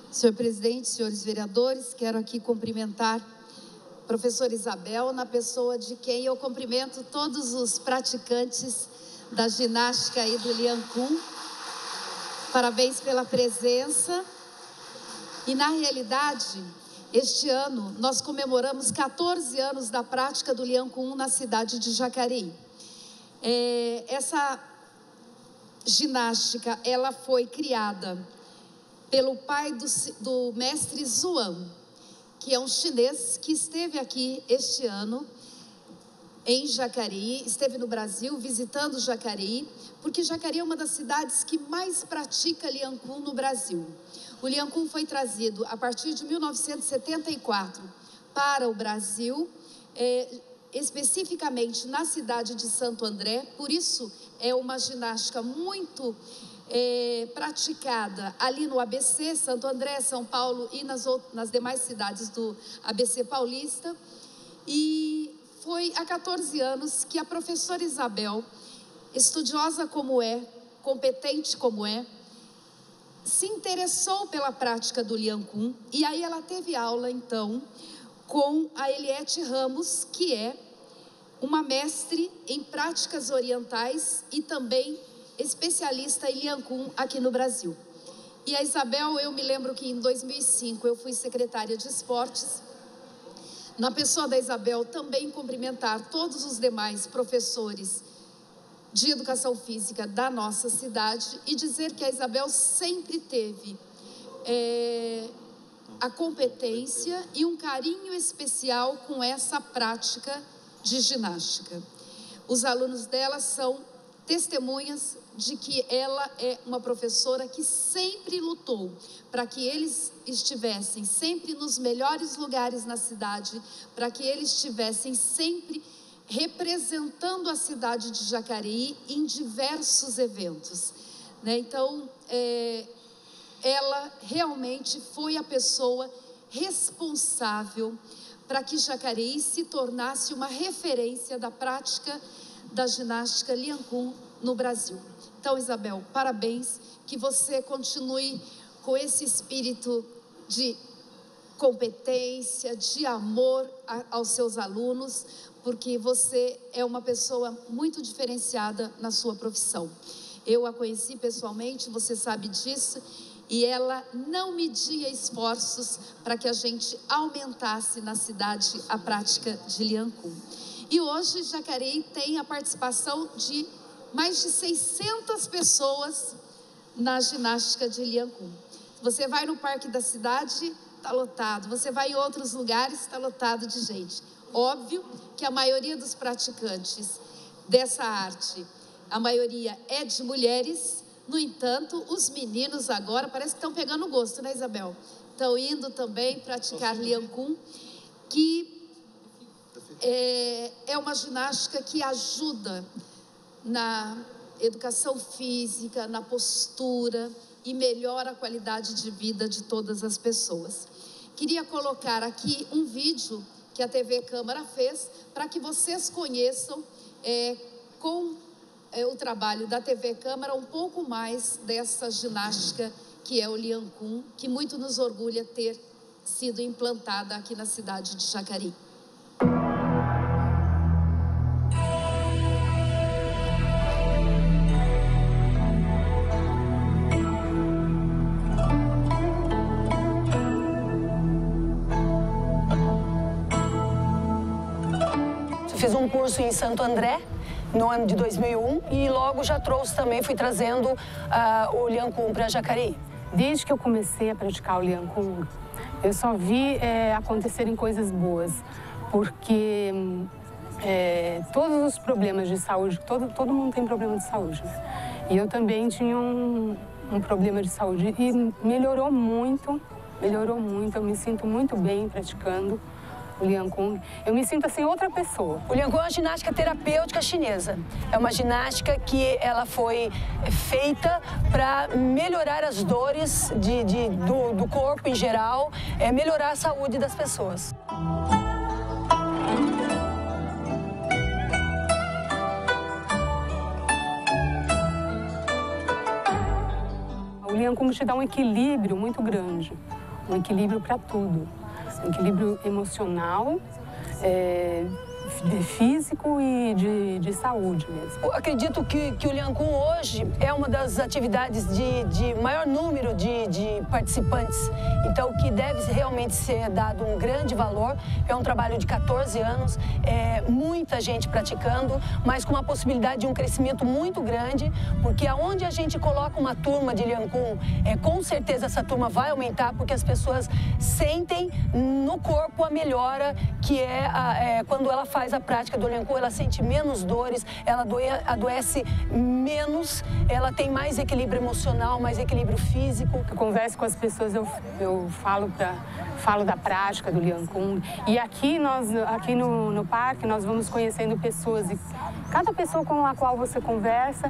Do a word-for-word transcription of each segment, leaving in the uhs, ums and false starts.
Senhor presidente, senhores vereadores, quero aqui cumprimentar a professora Isabel, na pessoa de quem eu cumprimento todos os praticantes da ginástica aí do Lian Kun. Parabéns pela presença. E na realidade, este ano nós comemoramos quatorze anos da prática do Lian Kun na cidade de Jacareí. É, essa ginástica, ela foi criada pelo pai do, do mestre Zhuang, que é um chinês que esteve aqui este ano em Jacareí, esteve no Brasil visitando Jacareí, porque Jacareí é uma das cidades que mais pratica Lian Kun no Brasil. O Lian Kun foi trazido a partir de mil novecentos e setenta e quatro para o Brasil, é, especificamente na cidade de Santo André, por isso é uma ginástica muito é, praticada ali no A B C, Santo André, São Paulo e nas, nas demais cidades do A B C paulista. E foi há quatorze anos que a professora Isabel, estudiosa como é, competente como é, se interessou pela prática do Lian Kun, e aí ela teve aula então com a Eliette Ramos, que é uma mestre em práticas orientais e também especialista em Lian Kun aqui no Brasil. E a Isabel, eu me lembro que em dois mil e cinco eu fui secretária de esportes. Na pessoa da Isabel, também cumprimentar todos os demais professores de educação física da nossa cidade e dizer que a Isabel sempre teve é, a competência e um carinho especial com essa prática de ginástica. Os alunos dela são testemunhas de que ela é uma professora que sempre lutou para que eles estivessem sempre nos melhores lugares na cidade, para que eles estivessem sempre representando a cidade de Jacareí em diversos eventos, né? Então, é, ela realmente foi a pessoa responsável para que Jacareí se tornasse uma referência da prática da ginástica Lian Kun no Brasil. Então, Isabel, parabéns, que você continue com esse espírito de competência, de amor a, aos seus alunos, porque você é uma pessoa muito diferenciada na sua profissão. Eu a conheci pessoalmente, você sabe disso, e ela não media esforços para que a gente aumentasse na cidade a prática de Lian Kun. E hoje Jacareí tem a participação de mais de seiscentas pessoas na ginástica de Lian Kun. Você vai no parque da cidade, está lotado. Você vai em outros lugares, está lotado de gente. Óbvio que a maioria dos praticantes dessa arte, a maioria é de mulheres. No entanto, os meninos agora parece que estão pegando gosto, né, Isabel? Estão indo também praticar Lian Kun, que é, é uma ginástica que ajuda na educação física, na postura e melhora a qualidade de vida de todas as pessoas. Queria colocar aqui um vídeo que a T V Câmara fez para que vocês conheçam é, com é, o trabalho da T V Câmara um pouco mais dessa ginástica que é o Lian Kun, que muito nos orgulha ter sido implantada aqui na cidade de Jacareí. Fiz um curso em Santo André no ano de dois mil e um e logo já trouxe também, fui trazendo uh, o Lian Kun para Jacareí. Desde que eu comecei a praticar o Lian Kun, eu só vi é, acontecerem coisas boas, porque é, todos os problemas de saúde, todo, todo mundo tem problema de saúde, né? E eu também tinha um, um problema de saúde e melhorou muito, melhorou muito, eu me sinto muito bem praticando o Lian Kun. Eu me sinto assim outra pessoa. O Lian Kun é uma ginástica terapêutica chinesa. É uma ginástica que ela foi feita para melhorar as dores de, de, do, do corpo em geral, é, melhorar a saúde das pessoas. O Lian Kun te dá um equilíbrio muito grande. um equilíbrio para tudo, um equilíbrio emocional, é, físico e de, de saúde mesmo. Eu acredito que, que o Liancum hoje é uma das atividades de, de maior número de, de participantes, então que deve realmente ser dado um grande valor. É um trabalho de quatorze anos, é muita gente praticando, mas com uma possibilidade de um crescimento muito grande, porque aonde a gente coloca uma turma de Liancum, é, com certeza essa turma vai aumentar, porque as pessoas sentem no corpo a melhora que é, a, é quando ela faz a prática do Liancum, ela sente menos dores, ela adoece menos, ela tem mais equilíbrio emocional, mais equilíbrio físico. Eu converso com as pessoas, eu, eu falo, pra, falo da prática do Liancum. E aqui, nós, aqui no, no parque nós vamos conhecendo pessoas e cada pessoa com a qual você conversa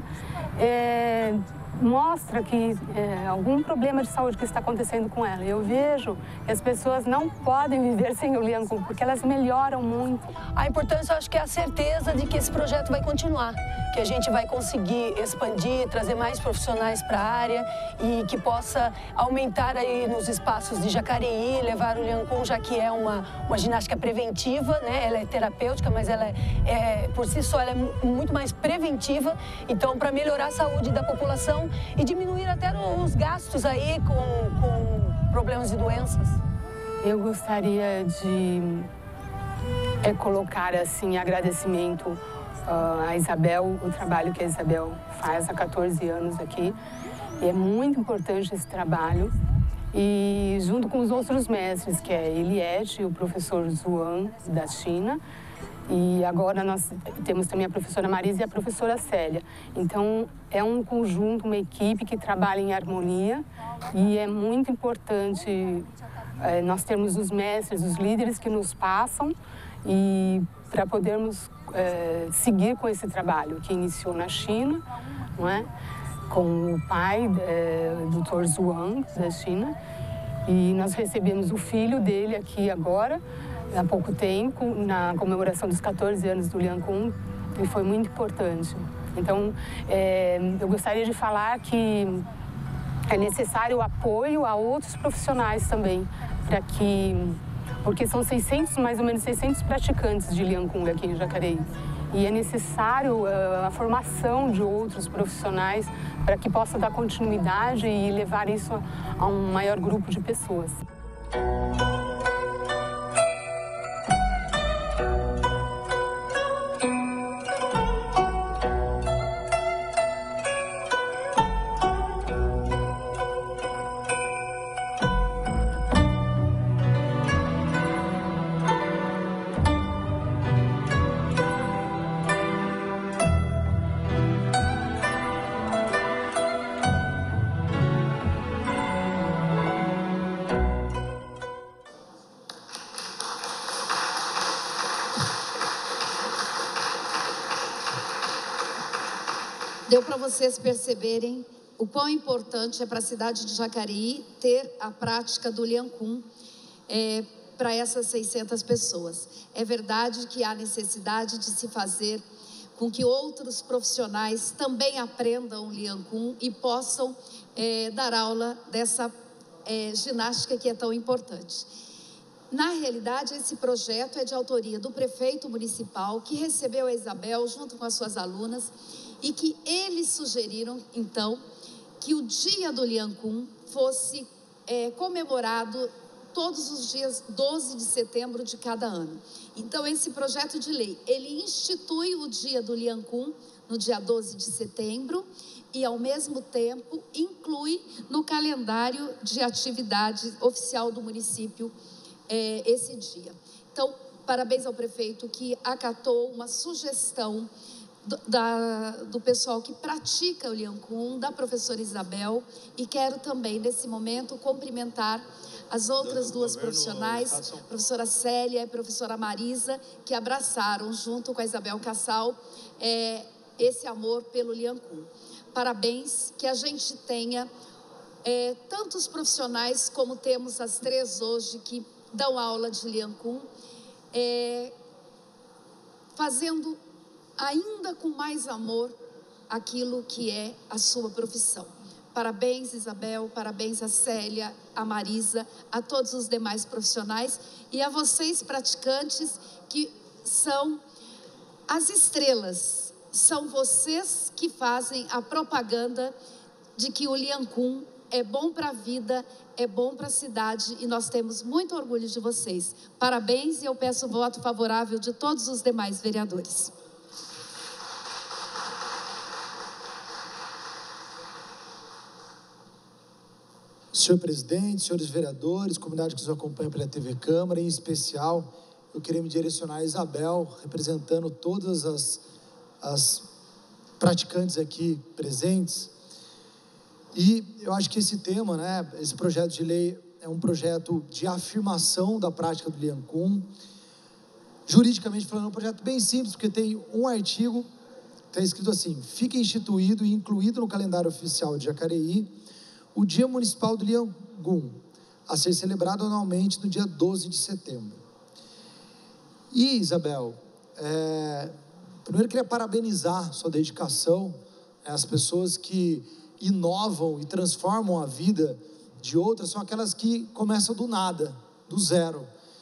é, mostra que é, algum problema de saúde que está acontecendo com ela. Eu vejo que as pessoas não podem viver sem o Liancum, porque elas melhoram muito. A importância, eu acho que é a certeza de que esse projeto vai continuar, que a gente vai conseguir expandir, trazer mais profissionais para a área e que possa aumentar aí nos espaços de Jacareí, levar o Liancum, já que é uma, uma ginástica preventiva, né? Ela é terapêutica, mas ela é, é, por si só, ela é muito mais preventiva. Então, para melhorar a saúde da população e diminuir até os gastos aí com, com problemas de doenças. Eu gostaria de é, colocar assim agradecimento uh, à Isabel, o trabalho que a Isabel faz há quatorze anos aqui. E é muito importante esse trabalho. E junto com os outros mestres, que é Eliette e o professor Zhuang, da China. E agora nós temos também a professora Marisa e a professora Célia. Então, é um conjunto, uma equipe que trabalha em harmonia e é muito importante é, nós termos os mestres, os líderes que nos passam e para podermos é, seguir com esse trabalho que iniciou na China, não é? Com o pai, é, doutor Zhuang, da China. E nós recebemos o filho dele aqui agora, há pouco tempo, na comemoração dos quatorze anos do Liancum, e foi muito importante. Então, é, eu gostaria de falar que é necessário o apoio a outros profissionais também, para que, porque são seiscentos, mais ou menos seiscentos praticantes de Liancum aqui em Jacareí. E é necessário uh, a formação de outros profissionais para que possa dar continuidade e levar isso a, a um maior grupo de pessoas. Deu para vocês perceberem o quão importante é para a cidade de Jacareí ter a prática do Liancum é, para essas seiscentas pessoas. É verdade que há necessidade de se fazer com que outros profissionais também aprendam Liancum e possam é, dar aula dessa é, ginástica que é tão importante. Na realidade, esse projeto é de autoria do prefeito municipal, que recebeu a Isabel junto com as suas alunas, e que eles sugeriram, então, que o dia do Liancum fosse é, comemorado todos os dias doze de setembro de cada ano. Então, esse projeto de lei, ele institui o dia do Liancum no dia doze de setembro e, ao mesmo tempo, inclui no calendário de atividade oficial do município é, esse dia. Então, parabéns ao prefeito que acatou uma sugestão Do, da, do pessoal que pratica o Liancum, da professora Isabel, e quero também, nesse momento, cumprimentar as outras duas profissionais, a professora Célia e a professora Marisa, que abraçaram, junto com a Isabel Cassal, é, esse amor pelo Liancum. Parabéns, que a gente tenha é, tantos profissionais como temos as três hoje que dão aula de Liancum, é, fazendo ainda com mais amor aquilo que é a sua profissão. Parabéns, Isabel, parabéns a Célia, a Marisa, a todos os demais profissionais e a vocês, praticantes, que são as estrelas. São vocês que fazem a propaganda de que o Liancum é bom para a vida, é bom para a cidade e nós temos muito orgulho de vocês. Parabéns e eu peço o voto favorável de todos os demais vereadores. Senhor presidente, senhores vereadores, comunidade que nos acompanha pela T V Câmara, em especial, eu queria me direcionar a Isabel, representando todas as, as praticantes aqui presentes. E eu acho que esse tema, né, esse projeto de lei é um projeto de afirmação da prática do Liancum. Juridicamente falando, é um projeto bem simples, porque tem um artigo, está escrito assim: fica instituído e incluído no calendário oficial de Jacareí o Dia Municipal do Liancum, a ser celebrado anualmente no dia doze de setembro. E, Isabel, é, primeiro eu queria parabenizar sua dedicação, é, as pessoas que inovam e transformam a vida de outras, são aquelas que começam do nada, do zero.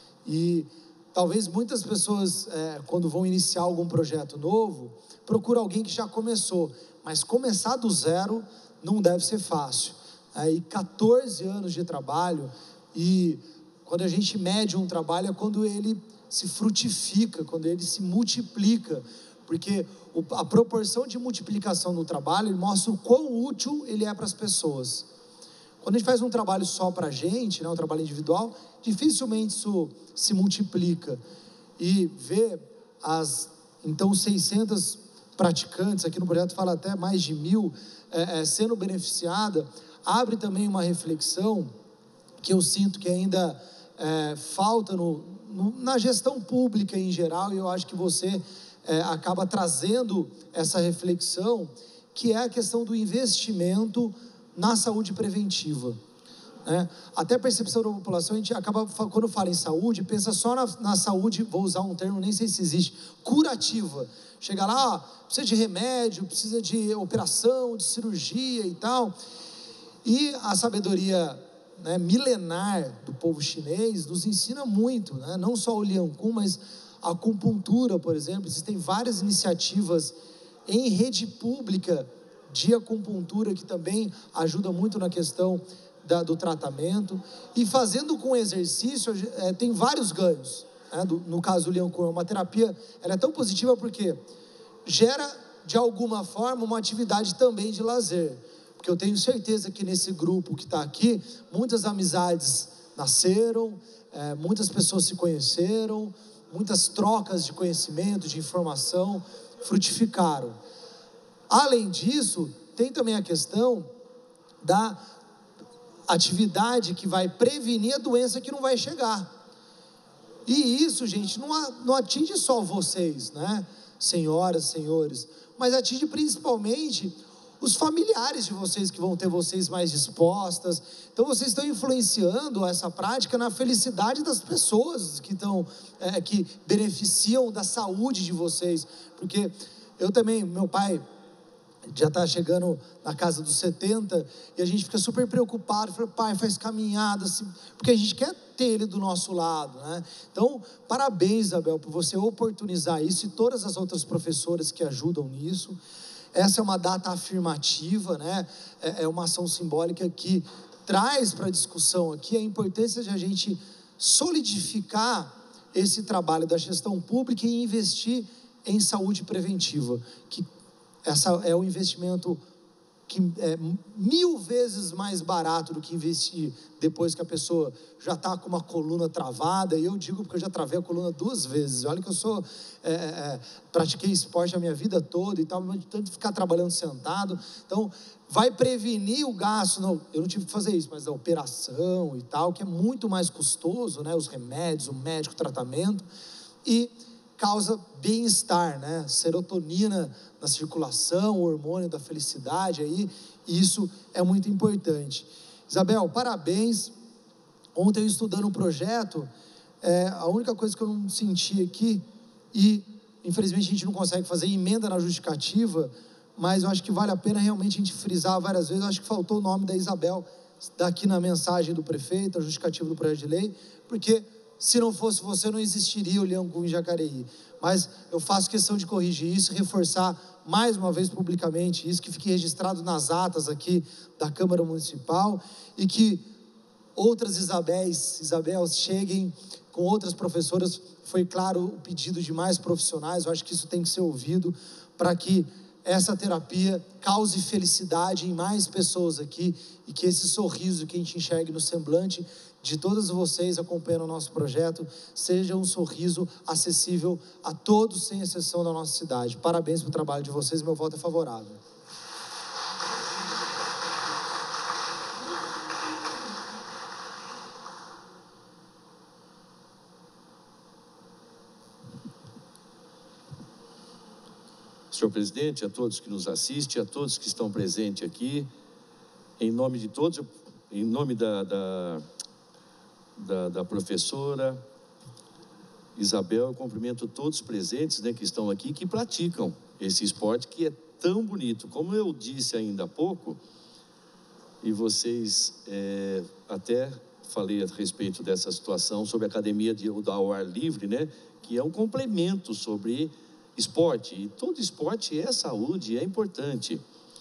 E talvez muitas pessoas, é, quando vão iniciar algum projeto novo, procuram alguém que já começou, mas começar do zero não deve ser fácil. Aí, quatorze anos de trabalho, e quando a gente mede um trabalho é quando ele se frutifica, quando ele se multiplica, porque a proporção de multiplicação do trabalho ele mostra o quão útil ele é para as pessoas. Quando a gente faz um trabalho só para a gente, né, um trabalho individual, dificilmente isso se multiplica. E ver as, então, seiscentas praticantes, aqui no projeto fala até mais de mil, é, é, sendo beneficiada, abre também uma reflexão que eu sinto que ainda é, falta no, no, na gestão pública em geral, e eu acho que você é, acaba trazendo essa reflexão, que é a questão do investimento na saúde preventiva. Né? Até a percepção da população, a gente acaba, quando fala em saúde, pensa só na, na saúde, vou usar um termo, nem sei se existe, curativa. Chega lá, ó, precisa de remédio, precisa de operação, de cirurgia e tal. E a sabedoria, né, milenar do povo chinês nos ensina muito, né? Não só o Liancum, mas a acupuntura, por exemplo. Existem várias iniciativas em rede pública de acupuntura que também ajuda muito na questão da, do tratamento. E fazendo com exercício, é, tem vários ganhos. Né? Do, no caso do Liancum, é uma terapia, ela é tão positiva porque gera, de alguma forma, uma atividade também de lazer. Porque eu tenho certeza que nesse grupo que está aqui, muitas amizades nasceram, é, muitas pessoas se conheceram, muitas trocas de conhecimento, de informação, frutificaram. Além disso, tem também a questão da atividade que vai prevenir a doença que não vai chegar. E isso, gente, não, não atinge só vocês, né, senhoras, senhores, mas atinge principalmente os familiares de vocês, que vão ter vocês mais dispostas. Então vocês estão influenciando essa prática na felicidade das pessoas que estão, é, que beneficiam da saúde de vocês. Porque eu também, meu pai já está chegando na casa dos setenta, e a gente fica super preocupado, fala, pai, faz caminhada, assim, porque a gente quer ter ele do nosso lado, né? Então, parabéns, Isabel, por você oportunizar isso, e todas as outras professoras que ajudam nisso. Essa é uma data afirmativa, né? É, é uma ação simbólica que traz para a discussão aqui a importância de a gente solidificar esse trabalho da gestão pública e investir em saúde preventiva, que essa é um investimento que é mil vezes mais barato do que investir depois que a pessoa já está com uma coluna travada. E eu digo porque eu já travei a coluna duas vezes. Olha que eu sou, é, é, pratiquei esporte a minha vida toda e tal, tanto de ficar trabalhando sentado. Então, vai prevenir o gasto, não, eu não tive que fazer isso, mas a operação e tal, que é muito mais custoso, né? Os remédios, o médico, o tratamento, e causa bem-estar, né? Serotonina na circulação, o hormônio da felicidade aí, e isso é muito importante. Isabel, parabéns. Ontem eu estudando um projeto, é, a única coisa que eu não senti aqui, e infelizmente a gente não consegue fazer emenda na justificativa, mas eu acho que vale a pena realmente a gente frisar várias vezes. Eu acho que faltou o nome da Isabel daqui na mensagem do prefeito, a justificativa do projeto de lei, porque se não fosse você, não existiria o Liancourt em Jacareí. Mas eu faço questão de corrigir isso, reforçar mais uma vez publicamente isso, que fique registrado nas atas aqui da Câmara Municipal, e que outras Isabéis, Isabels cheguem com outras professoras. Foi claro o pedido de mais profissionais, eu acho que isso tem que ser ouvido, para que essa terapia cause felicidade em mais pessoas aqui, e que esse sorriso que a gente enxergue no semblante de todos vocês acompanhando o nosso projeto seja um sorriso acessível a todos, sem exceção, da nossa cidade. Parabéns pelo trabalho de vocês, meu voto é favorável. Senhor presidente, a todos que nos assistem, a todos que estão presentes aqui, em nome de todos, em nome da, da, da, da professora Isabel, eu cumprimento todos os presentes, né, que estão aqui, que praticam esse esporte que é tão bonito. Como eu disse ainda há pouco, e vocês é, até falei a respeito dessa situação sobre a academia de, ao ar livre, né, que é um complemento sobre esporte, e todo esporte é saúde, é importante.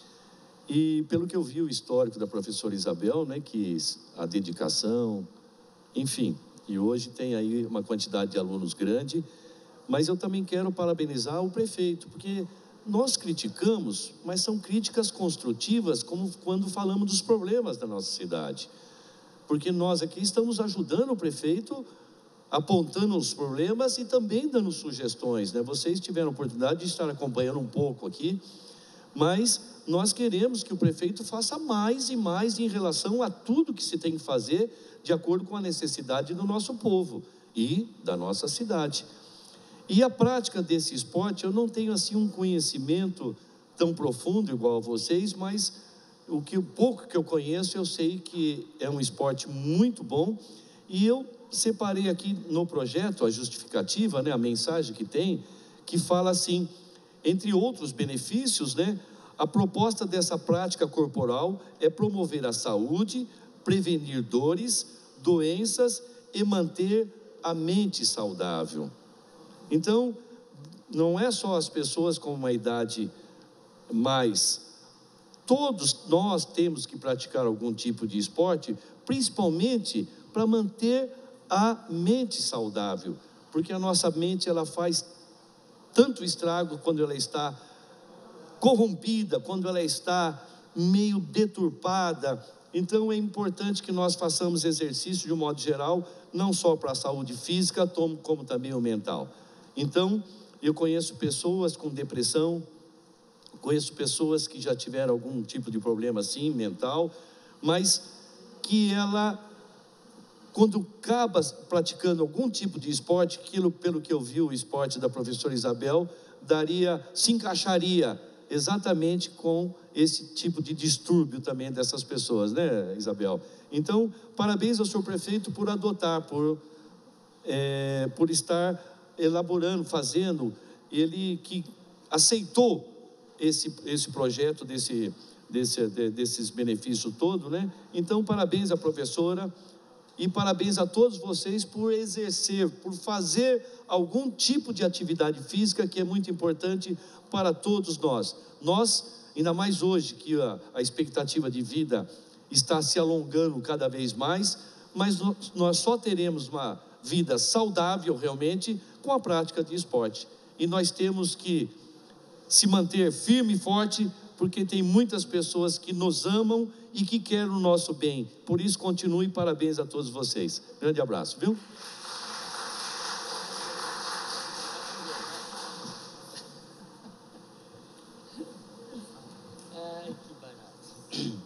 E pelo que eu vi o histórico da professora Isabel, né, que a dedicação, enfim, e hoje tem aí uma quantidade de alunos grande, mas eu também quero parabenizar o prefeito, porque nós criticamos, mas são críticas construtivas, como quando falamos dos problemas da nossa cidade, porque nós aqui estamos ajudando o prefeito, apontando os problemas e também dando sugestões, né? Vocês tiveram a oportunidade de estar acompanhando um pouco aqui, mas nós queremos que o prefeito faça mais e mais em relação a tudo que se tem que fazer de acordo com a necessidade do nosso povo e da nossa cidade. E a prática desse esporte, eu não tenho assim um conhecimento tão profundo igual a vocês, mas o que o pouco que eu conheço, eu sei que é um esporte muito bom, e eu separei aqui no projeto a justificativa, né, a mensagem que tem, que fala assim: entre outros benefícios, né, a proposta dessa prática corporal é promover a saúde, prevenir dores, doenças e manter a mente saudável. Então, não é só as pessoas com uma idade mais, todos nós temos que praticar algum tipo de esporte, principalmente para manter a mente saudável, porque a nossa mente, ela faz tanto estrago quando ela está corrompida, quando ela está meio deturpada. Então é importante que nós façamos exercício de um modo geral, não só para a saúde física, como também o mental. Então, eu conheço pessoas com depressão, conheço pessoas que já tiveram algum tipo de problema assim, mental, mas que ela, quando acaba praticando algum tipo de esporte, aquilo, pelo que eu vi o esporte da professora Isabel, daria, se encaixaria exatamente com esse tipo de distúrbio também dessas pessoas, né, Isabel? Então, parabéns ao senhor prefeito por adotar, por, é, por estar elaborando, fazendo, ele que aceitou esse, esse projeto, desse, desse, de, desses benefícios todos, né? Então, parabéns à professora, e parabéns a todos vocês por exercer, por fazer algum tipo de atividade física, que é muito importante para todos nós. Nós, ainda mais hoje, que a, a expectativa de vida está se alongando cada vez mais, mas nós, nós só teremos uma vida saudável realmente com a prática de esporte. E nós temos que se manter firme e forte, porque tem muitas pessoas que nos amam e que querem o nosso bem. Por isso, continue, parabéns a todos vocês. Grande abraço, viu? Ai, que barato.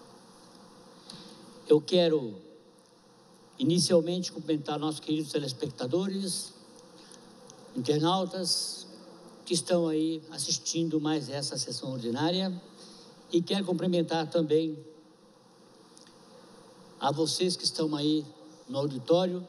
Eu quero, inicialmente, cumprimentar nossos queridos telespectadores, internautas, que estão aí assistindo mais essa sessão ordinária, e quero cumprimentar também a vocês que estão aí no auditório,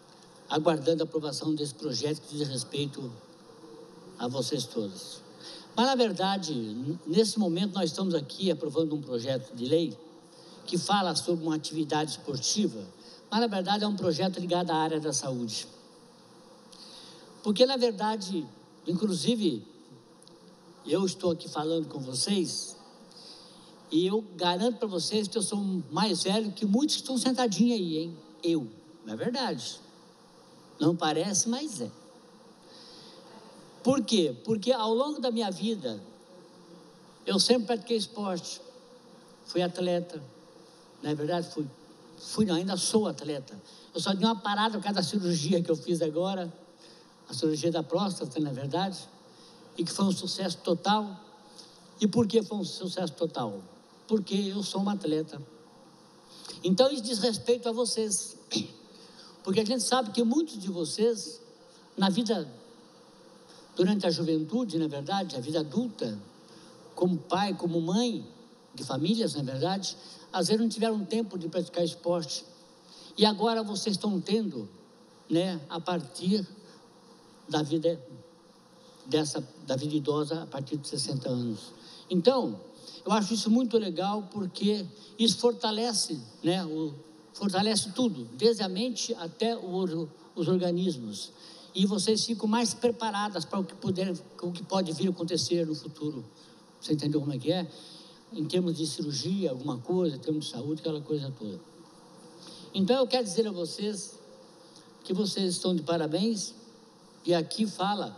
aguardando a aprovação desse projeto que diz respeito a vocês todos. Mas, na verdade, nesse momento nós estamos aqui aprovando um projeto de lei que fala sobre uma atividade esportiva, mas, na verdade, é um projeto ligado à área da saúde. Porque, na verdade, inclusive, eu estou aqui falando com vocês e eu garanto para vocês que eu sou mais velho que muitos que estão sentadinhos aí, hein? Eu, não é verdade. Não parece, mas é. Por quê? Porque ao longo da minha vida, eu sempre pratiquei esporte, fui atleta, não é verdade? Fui, fui não, ainda sou atleta. Eu só dei uma parada por causa da cirurgia que eu fiz agora, a cirurgia da próstata, não é verdade? E que foi um sucesso total. E por que foi um sucesso total? Porque eu sou um atleta. Então isso diz respeito a vocês, porque a gente sabe que muitos de vocês, na vida, durante a juventude, na verdade, a vida adulta, como pai, como mãe de famílias, na verdade, às vezes não tiveram tempo de praticar esporte. E agora vocês estão tendo, né, a partir da vida dessa, da vida idosa, a partir de sessenta anos. Então, eu acho isso muito legal, porque isso fortalece, né, o, fortalece tudo, desde a mente até o, os organismos. E vocês ficam mais preparadas para o que, puder, o que pode vir a acontecer no futuro. Você entendeu como é que é? Em termos de cirurgia, alguma coisa, em termos de saúde, aquela coisa toda. Então, eu quero dizer a vocês que vocês estão de parabéns. E aqui fala,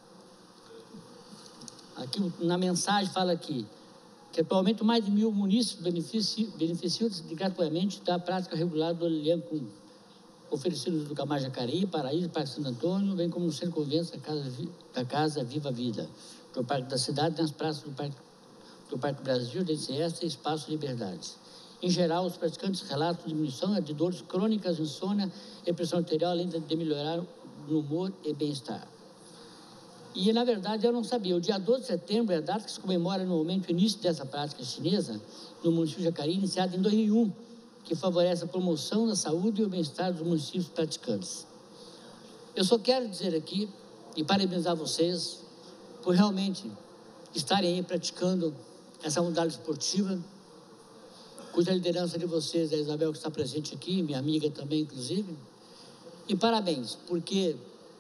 aqui na mensagem fala aqui, que atualmente mais de mil munícipes beneficiam-se gratuitamente da prática regular do elenco oferecidos do Camargo Jacareí, Paraíso, Parque Santo Antônio, bem como no Centro de Convivência da Casa, da Casa Viva Vida, do Parque da Cidade, nas praças do Parque, do Parque Brasil, D C S e Espaço Liberdade. Em geral, os praticantes relatam diminuição de dores crônicas, insônia e pressão arterial, além de melhorar no humor e bem-estar. E, na verdade, eu não sabia. O dia doze de setembro é a data que se comemora anualmente o início dessa prática chinesa no município de Jacareí, iniciada em dois mil e um, que favorece a promoção da saúde e o bem-estar dos municípios praticantes. Eu só quero dizer aqui e parabenizar vocês por realmente estarem aí praticando essa modalidade esportiva, cuja liderança de vocês é a Isabel, que está presente aqui, minha amiga também, inclusive. E parabéns, porque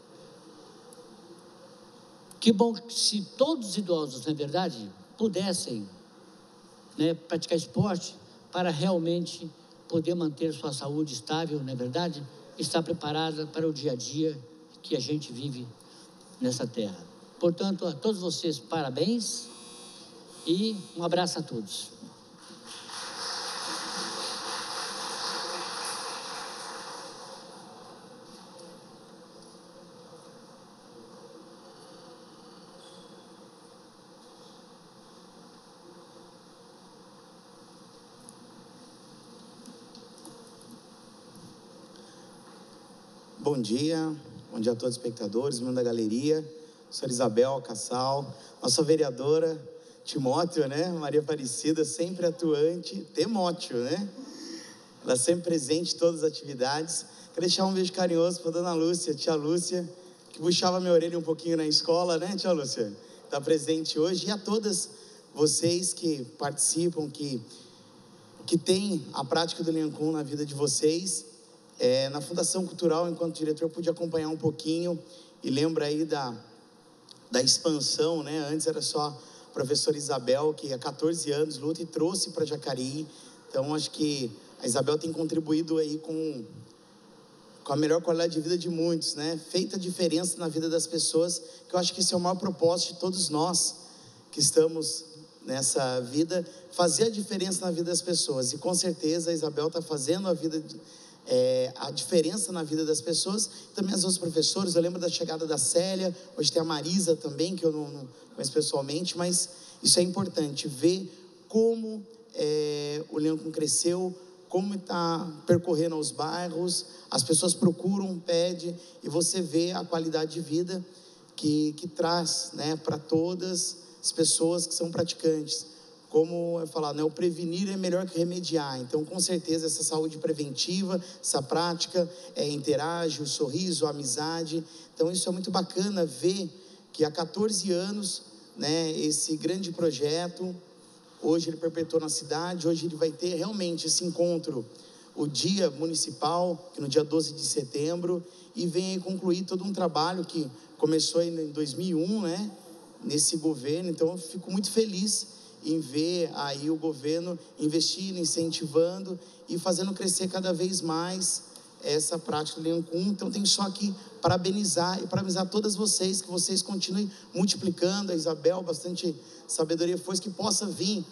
que bom que se todos os idosos, na verdade, pudessem, né, praticar esporte para realmente poder manter sua saúde estável, não é verdade? Estar preparada para o dia a dia que a gente vive nessa terra. Portanto, a todos vocês, parabéns e um abraço a todos. Bom dia, bom dia a todos os espectadores, membros da galeria, senhora Isabel Cassal, nossa vereadora Timóteo, né? Maria Aparecida, sempre atuante, Timóteo, né? Ela sempre presente em todas as atividades. Quero deixar um beijo carinhoso para a dona Lúcia, tia Lúcia, que puxava minha orelha um pouquinho na escola, né, tia Lúcia? Está presente hoje. E a todas vocês que participam, que, que têm a prática do Liancum na vida de vocês. É, na Fundação Cultural, enquanto diretor, pude acompanhar um pouquinho e lembro aí da, da expansão, né? Antes era só a professora Isabel, que há quatorze anos luta e trouxe para Jacareí. Então, acho que a Isabel tem contribuído aí com, com a melhor qualidade de vida de muitos, né? Feita a diferença na vida das pessoas, que eu acho que esse é o maior propósito de todos nós que estamos nessa vida, fazer a diferença na vida das pessoas. E com certeza a Isabel está fazendo a vida de, É, a diferença na vida das pessoas. Também as outras professoras, eu lembro da chegada da Célia, hoje tem a Marisa também, que eu não, não conheço pessoalmente, mas isso é importante, ver como é, o Liancum cresceu, como está percorrendo aos bairros, as pessoas procuram, pedem, e você vê a qualidade de vida que, que traz, né, para todas as pessoas que são praticantes. Como eu falar, né, o prevenir é melhor que remediar. Então, com certeza, essa saúde preventiva, essa prática, é, interage, o sorriso, a amizade. Então, isso é muito bacana ver que há quatorze anos né, esse grande projeto. Hoje ele perpetuou na cidade, hoje ele vai ter realmente esse encontro, o dia municipal, que no dia doze de setembro, e vem aí concluir todo um trabalho que começou em dois mil e um, né, nesse governo. Então eu fico muito feliz em ver aí o governo investindo, incentivando e fazendo crescer cada vez mais essa prática do Liancum. Então tenho só que parabenizar e parabenizar todas vocês, que vocês continuem multiplicando, a Isabel, bastante sabedoria, força, que possa vir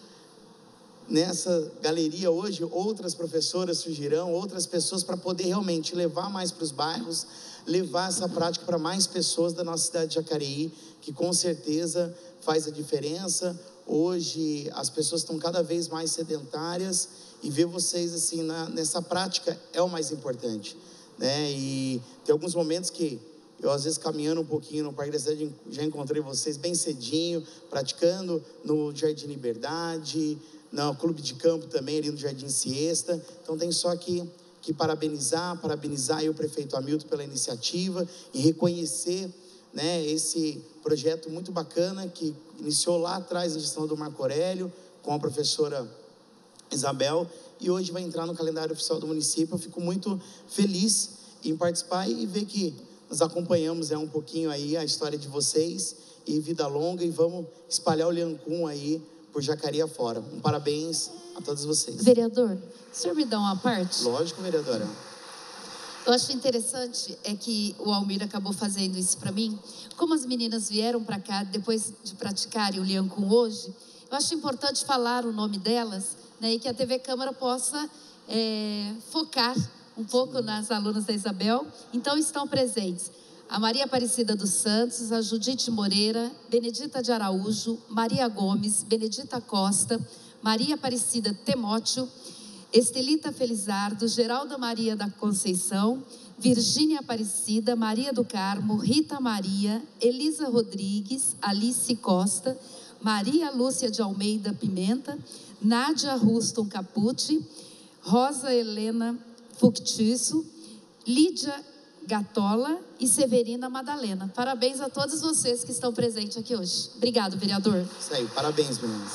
nessa galeria hoje, outras professoras surgirão, outras pessoas, para poder realmente levar mais para os bairros, levar essa prática para mais pessoas da nossa cidade de Jacareí, que com certeza faz a diferença. Hoje as pessoas estão cada vez mais sedentárias, e ver vocês assim na, nessa prática é o mais importante, né? E tem alguns momentos que eu, às vezes, caminhando um pouquinho no Parque da Cidade, já encontrei vocês bem cedinho, praticando no Jardim Liberdade, no Clube de Campo também, ali no Jardim Siesta. Então tem só que, que parabenizar, parabenizar aí o prefeito Hamilton pela iniciativa e reconhecer, né, esse projeto muito bacana que iniciou lá atrás na gestão do Marco Aurélio, com a professora Isabel, e hoje vai entrar no calendário oficial do município. Eu fico muito feliz em participar e ver que nós acompanhamos é, um pouquinho aí a história de vocês, e vida longa, e vamos espalhar o Liancum aí por Jacareí afora. Um parabéns a todos vocês. Vereador, o senhor me dá uma parte? Lógico, vereadora. Eu acho interessante é que o Almir acabou fazendo isso para mim. Como as meninas vieram para cá depois de praticarem o Liancum hoje, eu acho importante falar o nome delas, né, e que a T V Câmara possa é, focar um pouco nas alunas da Isabel. Então estão presentes a Maria Aparecida dos Santos, a Judite Moreira, Benedita de Araújo, Maria Gomes, Benedita Costa, Maria Aparecida Temóteo, Estelita Felizardo, Geralda Maria da Conceição, Virgínia Aparecida, Maria do Carmo, Rita Maria, Elisa Rodrigues, Alice Costa, Maria Lúcia de Almeida Pimenta, Nádia Ruston Capucci, Rosa Helena Fuctiço, Lídia Gatola e Severina Madalena. Parabéns a todos vocês que estão presentes aqui hoje. Obrigado, vereador. Isso aí, parabéns, meninas.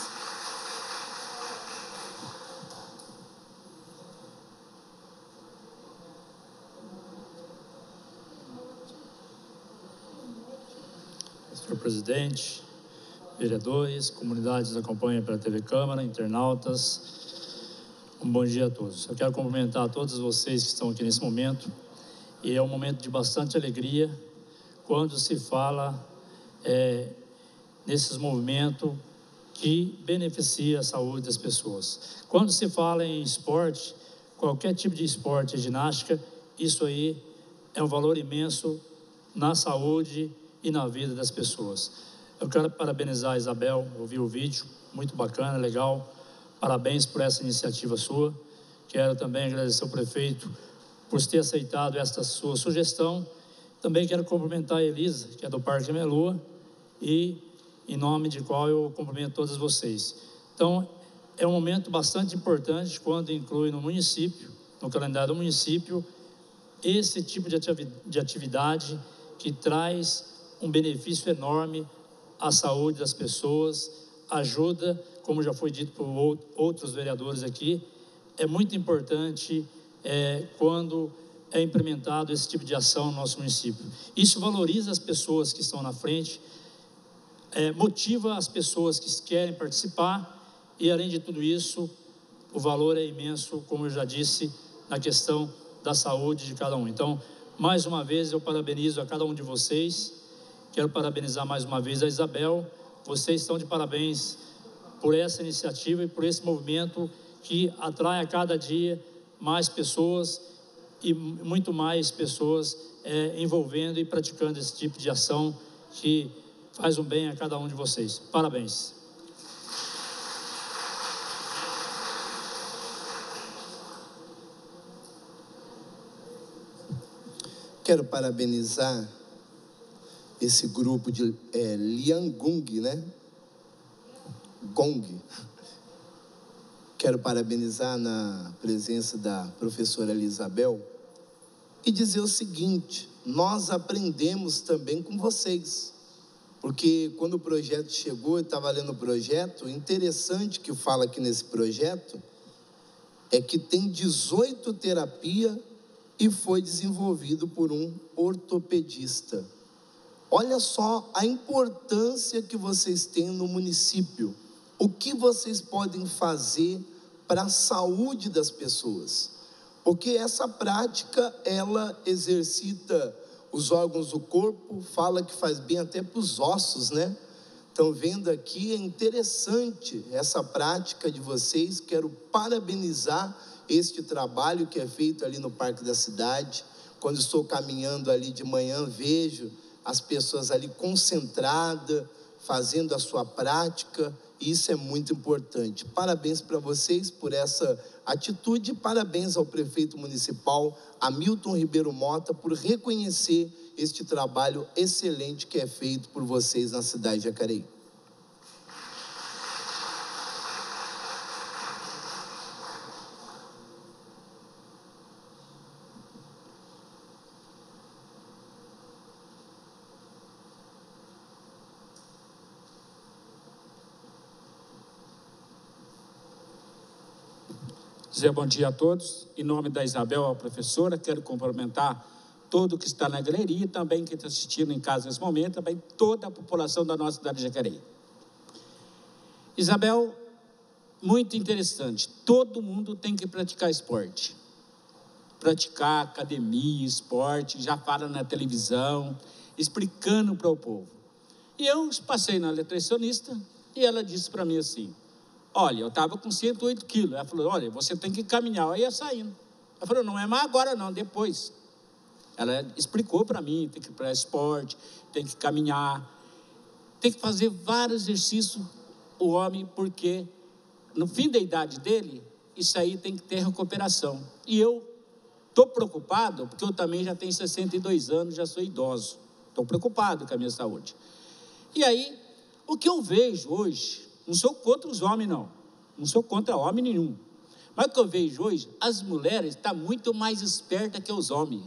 Senhor presidente, vereadores, comunidades que acompanham pela T V Câmara, internautas, um bom dia a todos. Eu quero cumprimentar todos vocês que estão aqui nesse momento, e é um momento de bastante alegria quando se fala é, nesses movimentos que beneficia a saúde das pessoas. Quando se fala em esporte, qualquer tipo de esporte, ginástica, isso aí é um valor imenso na saúde e na vida das pessoas. Eu quero parabenizar a Isabel, eu vi o vídeo, muito bacana, legal, parabéns por essa iniciativa sua. Quero também agradecer ao prefeito por ter aceitado esta sua sugestão. Também quero cumprimentar a Elisa, que é do Parque Melua, e em nome de qual eu cumprimento todos vocês. Então, é um momento bastante importante quando inclui no município, no calendário do município, esse tipo de atividade que traz um benefício enorme à saúde das pessoas, ajuda, como já foi dito por outros vereadores aqui, é muito importante é, quando é implementado esse tipo de ação no nosso município. Isso valoriza as pessoas que estão na frente, é, motiva as pessoas que querem participar, e além de tudo isso, o valor é imenso, como eu já disse, na questão da saúde de cada um. Então, mais uma vez, eu parabenizo a cada um de vocês. Quero parabenizar mais uma vez a Isabel. Vocês estão de parabéns por essa iniciativa e por esse movimento que atrai a cada dia mais pessoas e muito mais pessoas é, envolvendo e praticando esse tipo de ação que faz um bem a cada um de vocês. Parabéns. Quero parabenizar esse grupo de é, Liancum, né? Gong. Quero parabenizar na presença da professora Elisabel e dizer o seguinte: nós aprendemos também com vocês. porque quando o projeto chegou, eu estava lendo o projeto, o interessante que fala aqui nesse projeto é que tem dezoito terapias e foi desenvolvido por um ortopedista. Olha só a importância que vocês têm no município. O que vocês podem fazer para a saúde das pessoas? Porque essa prática, ela exercita os órgãos do corpo, fala que faz bem até para os ossos, né? Estão vendo aqui, é interessante essa prática de vocês. Quero parabenizar este trabalho que é feito ali no Parque da Cidade. Quando estou caminhando ali de manhã, vejo as pessoas ali concentradas, fazendo a sua prática, e isso é muito importante. Parabéns para vocês por essa atitude, parabéns ao prefeito municipal, Hamilton Ribeiro Mota, por reconhecer este trabalho excelente que é feito por vocês na cidade de Jacareí. Dizer bom dia a todos. Em nome da Isabel, a professora, quero cumprimentar todo que está na galeria e também quem está assistindo em casa nesse momento, também toda a população da nossa cidade de Jacareí. Isabel, muito interessante. Todo mundo tem que praticar esporte. Praticar academia, esporte, já fala na televisão, explicando para o povo. E eu passei na nutricionista e ela disse para mim assim: olha, eu estava com cento e oito quilos. Ela falou: olha, você tem que caminhar. Aí ia saindo. Ela falou: não é mais agora não, depois. Ela explicou para mim, tem que ir para esporte, tem que caminhar, tem que fazer vários exercícios, o homem, porque no fim da idade dele, isso aí tem que ter recuperação. E eu estou preocupado, porque eu também já tenho sessenta e dois anos, já sou idoso. Estou preocupado com a minha saúde. E aí, o que eu vejo hoje, não sou contra os homens, não. Não sou contra homem nenhum. Mas o que eu vejo hoje, as mulheres estão muito mais espertas que os homens.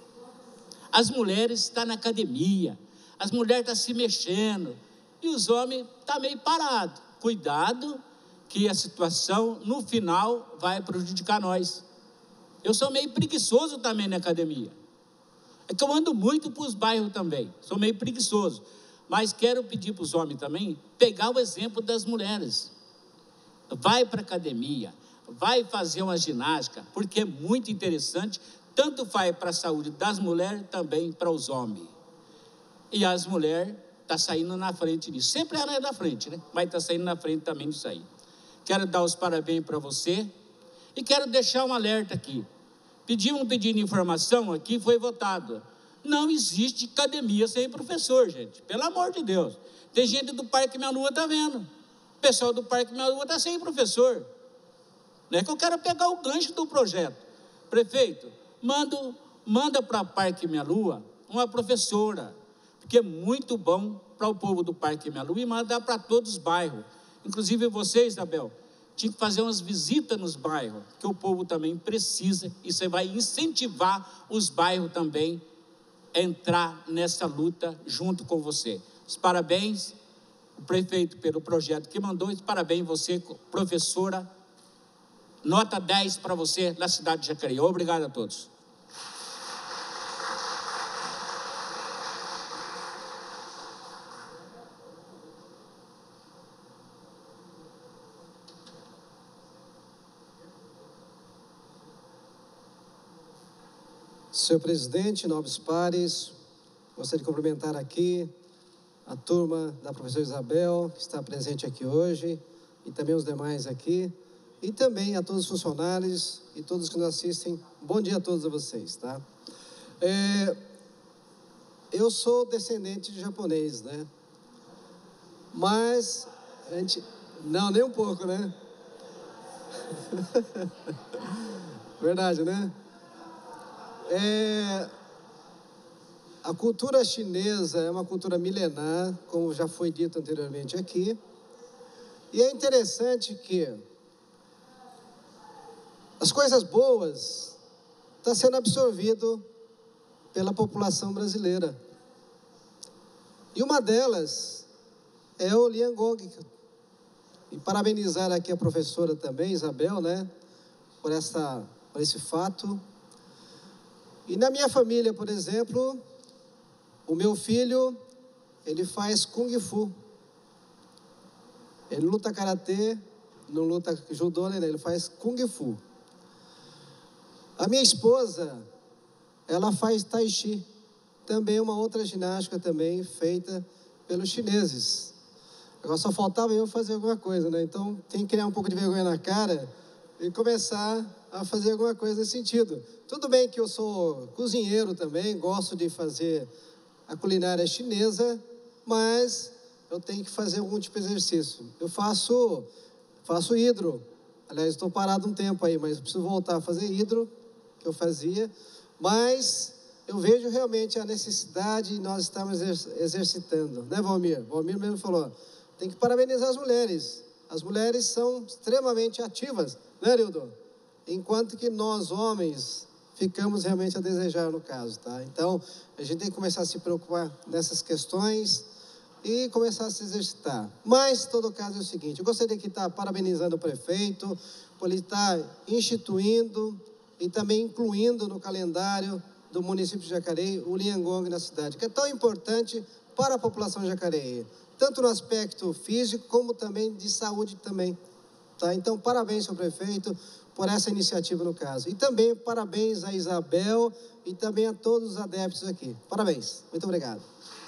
As mulheres estão na academia, as mulheres estão se mexendo, e os homens estão meio parados. Cuidado, que a situação, no final, vai prejudicar nós. Eu sou meio preguiçoso também na academia. É que eu ando muito para os bairros também, sou meio preguiçoso. Mas quero pedir para os homens também, pegar o exemplo das mulheres. Vai para a academia, vai fazer uma ginástica, porque é muito interessante, tanto faz para a saúde das mulheres, também para os homens. E as mulheres estão saindo na frente disso. Sempre ela é da frente, né? Mas está saindo na frente também disso aí. Quero dar os parabéns para você e quero deixar um alerta aqui. Pedimos um pedido de informação aqui, foi votado. Não existe academia sem professor, gente. Pelo amor de Deus. Tem gente do Parque Minha Lua, está vendo. O pessoal do Parque Minha Lua está sem professor. Não é que eu quero pegar o gancho do projeto. Prefeito, manda, manda para o Parque Minha Lua uma professora, porque é muito bom para o povo do Parque Minha Lua e mandar para todos os bairros. Inclusive você, Isabel, tinha que fazer umas visitas nos bairros, que o povo também precisa, e você vai incentivar os bairros também a entrar nessa luta junto com você. Os parabéns, o prefeito, pelo projeto que mandou, e parabéns você, professora, nota dez para você na cidade de Jacareí. Obrigado a todos. Senhor presidente, nobres pares, gostaria de cumprimentar aqui a turma da professora Isabel, que está presente aqui hoje, e também os demais aqui, e também a todos os funcionários e todos que nos assistem. Bom dia a todos a vocês, tá? É, eu sou descendente de japonês, né? Mas, a gente, não, nem um pouco, né? Verdade, né? É, a cultura chinesa é uma cultura milenar, como já foi dito anteriormente aqui, e é interessante que as coisas boas estão sendo absorvidas pela população brasileira. E uma delas é o Liangong. E parabenizar aqui a professora também, Isabel, né, por, essa, por esse fato. E na minha família, por exemplo, o meu filho, ele faz Kung Fu. Ele luta karatê, não luta judô, né? Ele faz Kung Fu. A minha esposa, ela faz Tai Chi. Também uma outra ginástica também feita pelos chineses. Agora só faltava eu fazer alguma coisa, né? Então tem que criar um pouco de vergonha na cara e começar a fazer alguma coisa nesse sentido. Tudo bem que eu sou cozinheiro também, gosto de fazer a culinária chinesa, mas eu tenho que fazer algum tipo de exercício. Eu faço, faço hidro. Aliás, estou parado um tempo aí, mas preciso voltar a fazer hidro, que eu fazia. Mas eu vejo realmente a necessidade e nós estamos exercitando. Né, Valmir? Valmir mesmo falou, tem que parabenizar as mulheres. As mulheres são extremamente ativas, né, Nildo? Enquanto que nós, homens, ficamos realmente a desejar no caso, tá? Então, a gente tem que começar a se preocupar nessas questões e começar a se exercitar. Mas, em todo caso, é o seguinte, eu gostaria de estar parabenizando o prefeito por ele estar instituindo e também incluindo no calendário do município de Jacareí o Liangong na cidade, que é tão importante para a população de Jacareí, tanto no aspecto físico como também de saúde também, tá? Então, parabéns ao prefeito por essa iniciativa no caso. E também parabéns a Isabel e também a todos os adeptos aqui. Parabéns. Muito obrigado.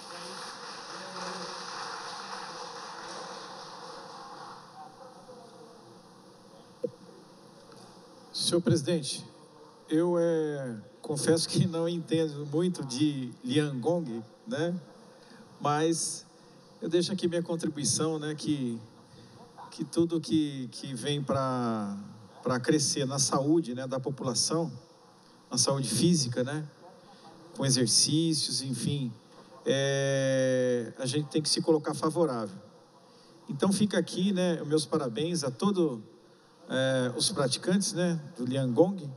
Senhor presidente, eu é, confesso que não entendo muito de Liangong, né? Mas eu deixo aqui minha contribuição, né? Que, que tudo que, que vem para para crescer na saúde, né, da população, na saúde física, né, com exercícios, enfim, é, a gente tem que se colocar favorável. Então fica aqui, né, meus parabéns a todos é, os praticantes, né, do Liangong,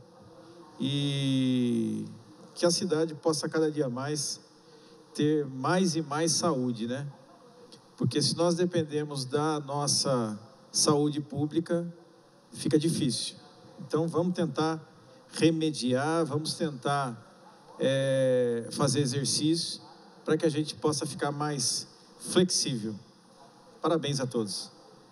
e que a cidade possa cada dia mais ter mais e mais saúde, né, porque se nós dependemos da nossa saúde pública, fica difícil. Então, vamos tentar remediar, vamos tentar é, fazer exercício para que a gente possa ficar mais flexível. Parabéns a todos.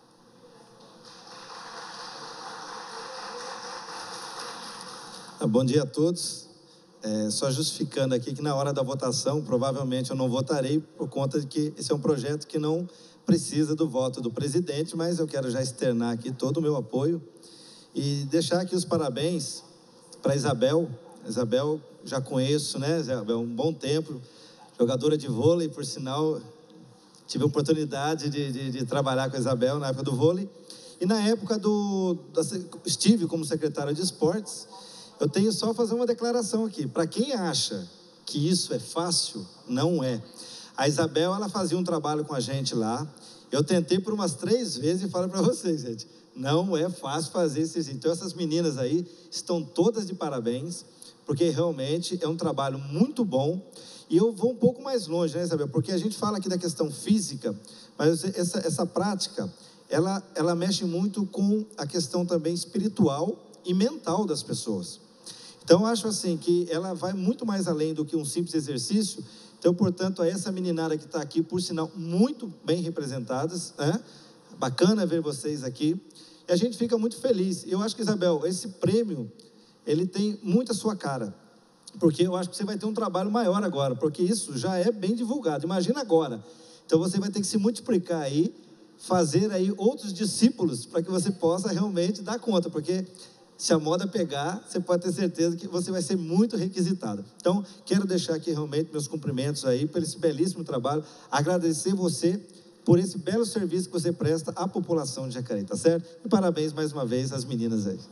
Bom dia a todos. É, só justificando aqui que na hora da votação, provavelmente eu não votarei por conta de que esse é um projeto que não precisa do voto do presidente, mas eu quero já externar aqui todo o meu apoio e deixar aqui os parabéns para Isabel. Isabel, já conheço, né, Isabel, um bom tempo, jogadora de vôlei, por sinal, tive a oportunidade de, de, de trabalhar com a Isabel na época do vôlei, e na época do, da, estive como secretário de esportes. Eu tenho só fazer uma declaração aqui, para quem acha que isso é fácil, não é. A Isabel, ela fazia um trabalho com a gente lá. Eu tentei por umas três vezes e falo para vocês, gente, não é fácil fazer isso. Então, essas meninas aí estão todas de parabéns, porque realmente é um trabalho muito bom. E eu vou um pouco mais longe, né, Isabel? Porque a gente fala aqui da questão física, mas essa, essa prática, ela, ela mexe muito com a questão também espiritual e mental das pessoas. Então, eu acho assim que ela vai muito mais além do que um simples exercício. Então, portanto, a essa meninada que está aqui, por sinal, muito bem representadas, né? Bacana ver vocês aqui. E a gente fica muito feliz. Eu acho que, Isabel, esse prêmio, ele tem muito a sua cara. Porque eu acho que você vai ter um trabalho maior agora, porque isso já é bem divulgado. Imagina agora. Então, você vai ter que se multiplicar aí, fazer aí outros discípulos, para que você possa realmente dar conta, porque se a moda pegar, você pode ter certeza que você vai ser muito requisitado. Então, quero deixar aqui realmente meus cumprimentos aí por esse belíssimo trabalho, agradecer você por esse belo serviço que você presta à população de Jacareí, tá certo? E parabéns mais uma vez às meninas aí.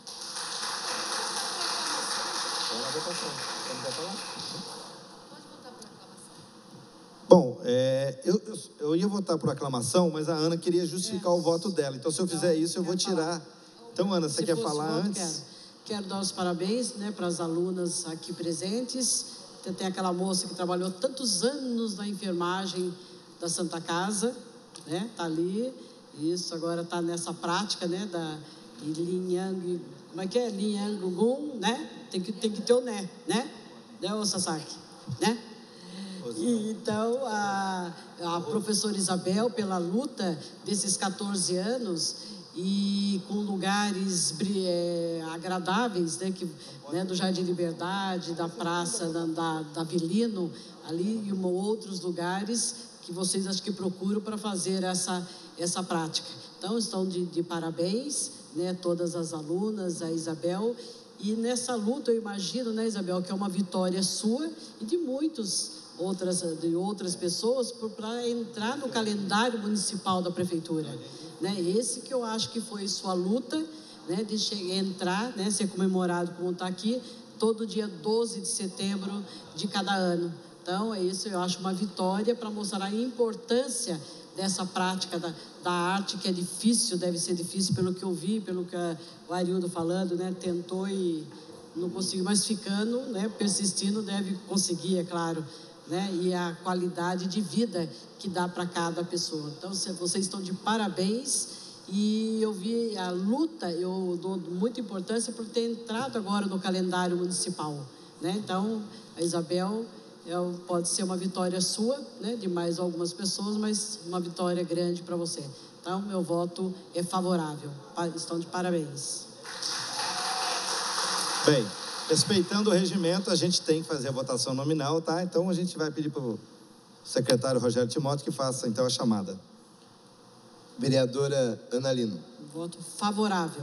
Bom, é, eu, eu, eu ia votar por aclamação, mas a Ana queria justificar o voto dela. Então, se eu fizer isso, eu vou tirar. Então, Ana, você quer falar antes? Quero. quero dar os parabéns, né, para as alunas aqui presentes Tem aquela moça que trabalhou tantos anos na enfermagem da Santa Casa, né? Tá ali, isso, agora tá nessa prática, né? Da Lin Yang, como é que é? Lin Yang Gun, né? Tem que, tem que ter o né, né? Né, ô Sasaki? Né? E, então, a, a professora Isabel, pela luta desses quatorze anos e com lugares é, agradáveis, né, que, né, do Jardim Liberdade, da Praça da, da, da Avelino, ali e uma, outros lugares que vocês acho que procuram para fazer essa, essa prática. Então, estão de, de parabéns, né, todas as alunas, a Isabel. E nessa luta, eu imagino, né, Isabel, que é uma vitória sua e de muitos outras, de outras pessoas para entrar no calendário municipal da prefeitura. Né? Esse que eu acho que foi sua luta, né, de chegar, entrar, né, ser comemorado como está aqui, todo dia doze de setembro de cada ano. Então, é isso, eu acho uma vitória para mostrar a importância dessa prática da, da arte, que é difícil, deve ser difícil, pelo que eu vi, pelo que a, o Arildo falando, né, tentou e não conseguiu, mas ficando, né, persistindo, deve conseguir, é claro, né, e a qualidade de vida que dá para cada pessoa. Então, vocês estão de parabéns e eu vi a luta, eu dou muita importância por ter entrado agora no calendário municipal, né, então, a Isabel... É, pode ser uma vitória sua, né, de mais algumas pessoas, mas uma vitória grande para você. Então, meu voto é favorável. Estão de parabéns. Bem, respeitando o regimento, a gente tem que fazer a votação nominal, tá? Então, a gente vai pedir para o secretário Rogério Timóteo que faça, então, a chamada. Vereadora Ana Lino. Voto favorável.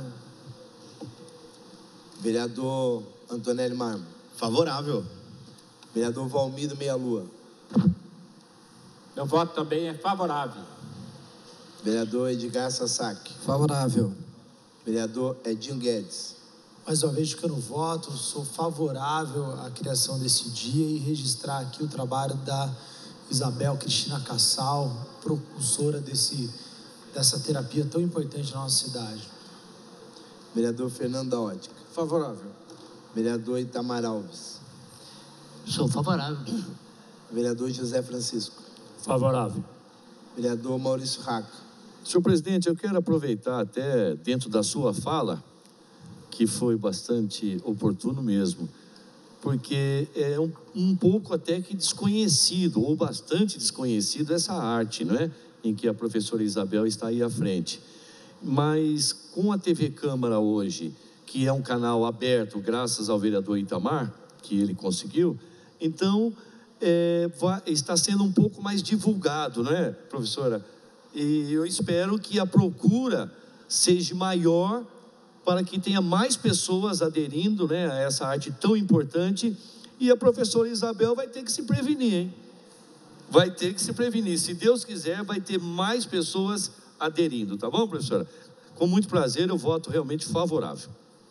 Vereador Antonelli Marmo. Favorável. Vereador Valmir Meia Lua. Meu voto também é favorável. Vereador Edgar Sasaki. Favorável. Vereador Edinho Guedes. Mais uma vez, ficando voto, sou favorável à criação desse dia e registrar aqui o trabalho da Isabel Cristina Cassal, propulsora desse, dessa terapia tão importante na nossa cidade. Vereador Fernando da Ótica. Favorável. Vereador Itamar Alves. Sou favorável. Vereador José Francisco. Favorável. Vereador Maurício Raca. Senhor presidente, eu quero aproveitar até dentro da sua fala, que foi bastante oportuno mesmo, porque é um, um pouco até que desconhecido, ou bastante desconhecido, essa arte, não é? Em que a professora Isabel está aí à frente. Mas com a T V Câmara hoje, que é um canal aberto graças ao vereador Itamar, que ele conseguiu, então é, vai, está sendo um pouco mais divulgado, não é, professora? E eu espero que a procura seja maior para que tenha mais pessoas aderindo, né, a essa arte tão importante. E a professora Isabel vai ter que se prevenir, hein? Vai ter que se prevenir. Se Deus quiser, vai ter mais pessoas aderindo, tá bom, professora? Com muito prazer, eu voto realmente favorável.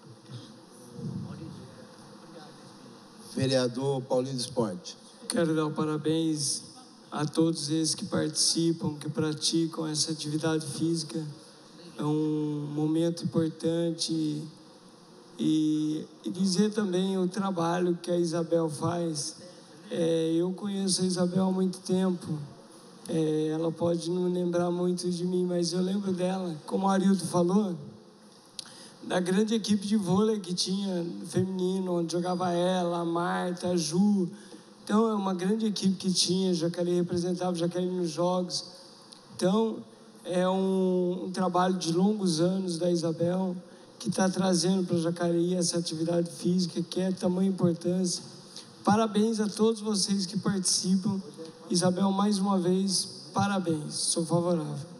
Vereador Paulinho do Esporte. Quero dar parabéns a todos eles que participam, que praticam essa atividade física. É um momento importante e, e dizer também o trabalho que a Isabel faz. É, eu conheço a Isabel há muito tempo. É, ela pode não lembrar muito de mim, mas eu lembro dela, como o Arildo falou, da grande equipe de vôlei que tinha feminino, onde jogava ela, a Marta, a Ju. Então, é uma grande equipe que tinha. Jacareí representava Jacareí nos jogos. Então, é um, um trabalho de longos anos da Isabel, que está trazendo para Jacareí essa atividade física, que é de tamanha importância. Parabéns a todos vocês que participam. Isabel, mais uma vez, parabéns. Sou favorável.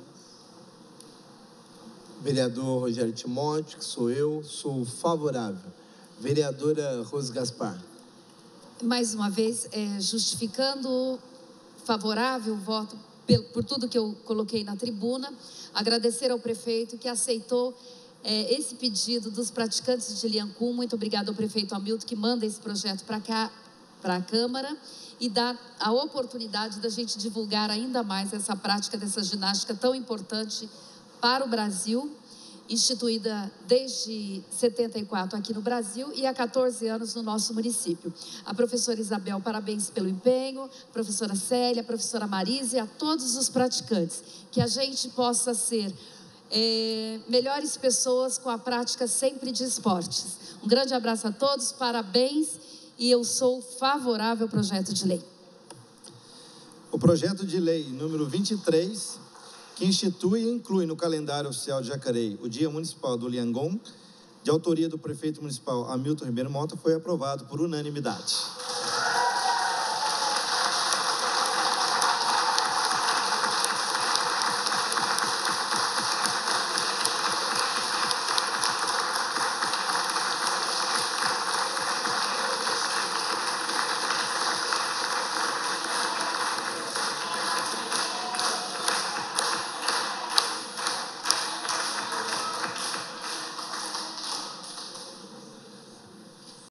Vereador Rogério Timóteo, que sou eu, sou favorável. Vereadora Rose Gaspar. Mais uma vez, é, justificando favorável o voto por, por tudo que eu coloquei na tribuna, agradecer ao prefeito que aceitou é, esse pedido dos praticantes de Liancum. Muito obrigado ao prefeito Hamilton, que manda esse projeto para cá, para a Câmara, e dá a oportunidade da gente divulgar ainda mais essa prática dessa ginástica tão importante para o Brasil. instituída desde setenta e quatro aqui no Brasil e há quatorze anos no nosso município. A professora Isabel, parabéns pelo empenho, a professora Célia, a professora Marise e a todos os praticantes. Que a gente possa ser é, melhores pessoas com a prática sempre de esportes. Um grande abraço a todos, parabéns, e eu sou favorável ao projeto de lei. O projeto de lei número vinte e três, que institui e inclui no calendário oficial de Jacareí o Dia Municipal do Liangong, de autoria do prefeito municipal Hamilton Ribeiro Mota, foi aprovado por unanimidade.